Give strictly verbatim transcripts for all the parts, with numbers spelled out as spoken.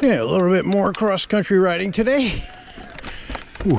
Yeah, a little bit more cross-country riding today. Whew.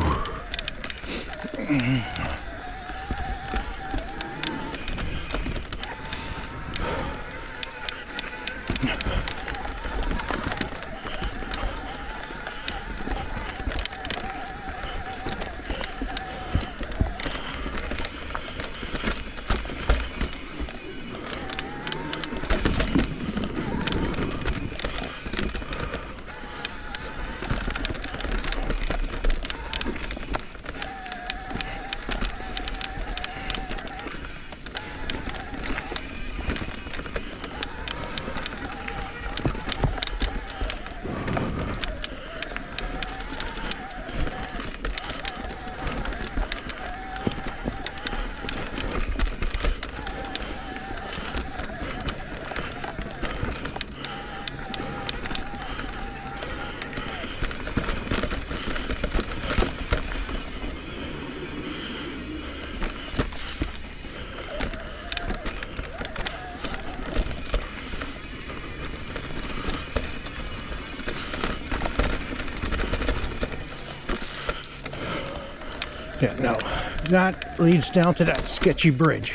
Yeah, no, that leads down to that sketchy bridge.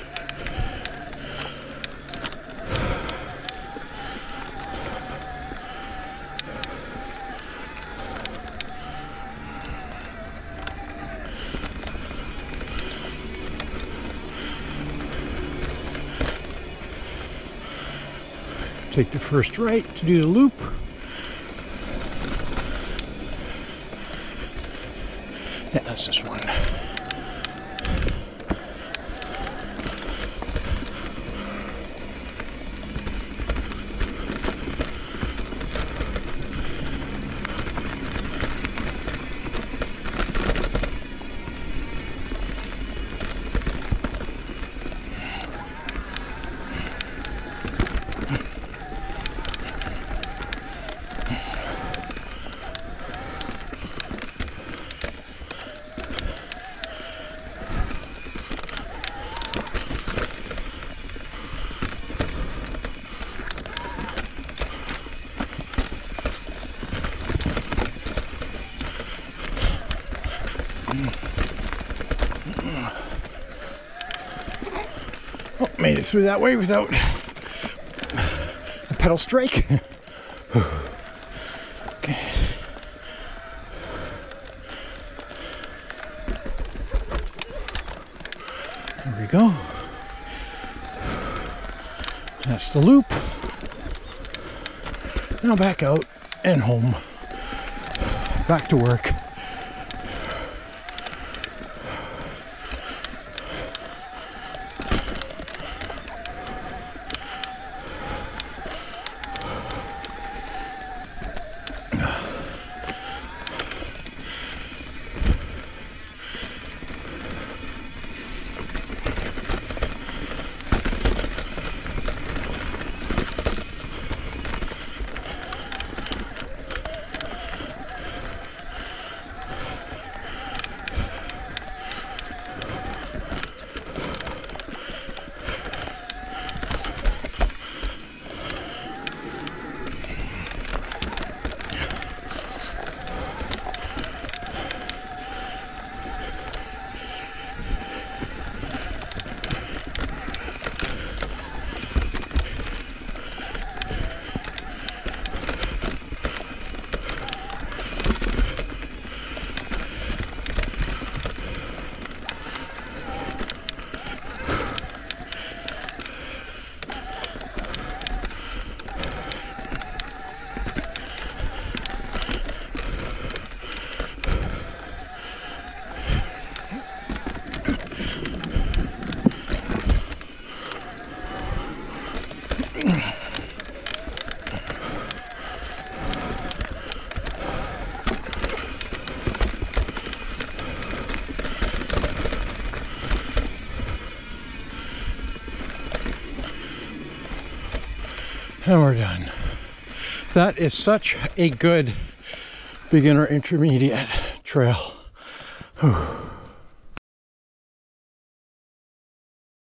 Take the first right to do the loop. Yeah, that's this one. Oh, made it through that way without a pedal strike. Okay. There we go. That's the loop. Now back out and home. Back to work. And we're done. That is such a good beginner intermediate trail. Whew.